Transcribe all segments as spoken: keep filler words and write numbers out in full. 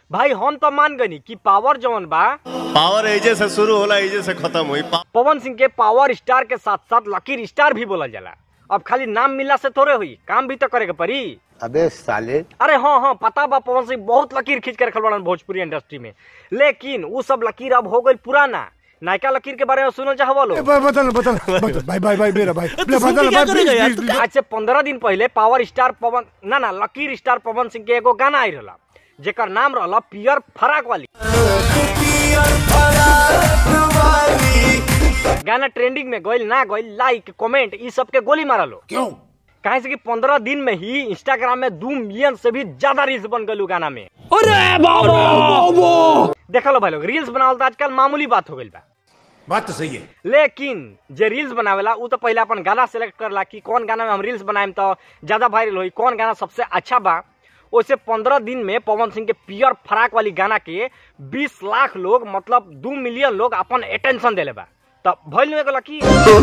भाई हम तो मान गनी कि पावर जवन बा पावर एजे से शुरू होला एजे से खत्म हुई। पवन सिंह के पावर स्टार के साथ साथ लकीर स्टार भी बोला जाला। अब खाली नाम मिलला से थोड़े हुई, काम भी तो करे के पड़ी। अबे साले, अरे हाँ हाँ पता बा, पवन सिंह बहुत लकीर खींच के रखल बड़न भोजपुरी इंडस्ट्री में, लेकिन वो सब लकीर अब हो गई पुराना। नायका लकीर के बारे में सुनल चाहवा लो? बदल बदल बदल भाई भाई भाई मेरा भाई बदल भाई। आज से पंद्रह दिन पहले पावर स्टार पवन ना ना लकीर स्टार पवन सिंह के एगो गाना आई रहा, जेकर नाम रहा पियर फराक वाली। गाना ट्रेंडिंग में गइल ना गइल, लाइक कमेंट ई सब के गोली मारा लो। क्यों? कहे से कि पंद्रह दिन में ही इंस्टाग्राम में दो मिलियन से भी ज्यादा रील्स बन गए गाना में। अरे बाबा देखा लो भाई लोग, रील्स बनावल तो आजकल मामूली बात हो गई बा। बात तो सही है, लेकिन जे रील्स बनावेला वो तो पहले अपन गाना सेलेक्ट करला कि कौन गाना में हम रील्स बनाएम तो ज्यादा वायरल होई, कौन गाना सबसे अच्छा बा। वैसे पंद्रह दिन में पवन सिंह के पियर फराक वाली गाना के बीस लाख लोग मतलब दो मिलियन लोग अपन अटेंशन देले बा। तब भइल में लकी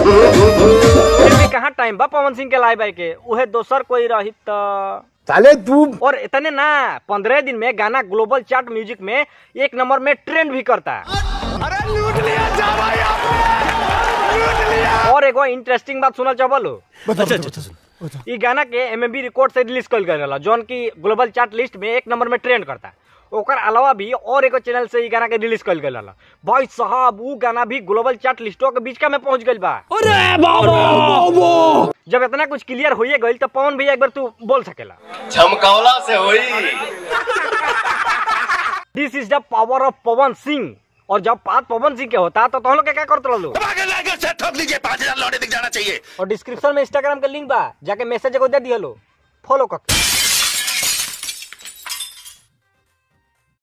कहाँ टाइम बा पवन सिंह के लाइव आई के, उहे दोसर कोई रही तो साले तू। और इतने ना, पंद्रह दिन में गाना ग्लोबल चार्ट म्यूजिक में एक नंबर में ट्रेंड भी करता है। अरे लूट लिया जा भाई आपने, लूट लिया। और एगो इंटरेस्टिंग बात सुनल चाहलो? अच्छा अच्छा ये गाना के एम एम बी रिकॉर्ड से रिलीज कल गया, जौन की ग्लोबल चार्ट लिस्ट में एक नंबर में ट्रेंड करता है। ओकर अलावा भी और एक चैनल से ये गाना के रिलीज कल गया भाई साहब, वो गाना भी ग्लोबल चार्ट लिस्टों के बीच का में पहुंच गई बा। अरे बाबा जब इतना कुछ क्लियर हो गई तो पवन भैया एक बार तू बोल सकेला? झमकावला से होई। This is the power of Pawan Singh. और जब बात पवन सिंह के होता तो तुम लोग क्या करते रहो? पाँच हजार लौटे दिख जाना चाहिए। और डिस्क्रिप्शन में इंस्टाग्राम का लिंक बा, जाके मैसेज को दे दिया लो, फॉलो कर।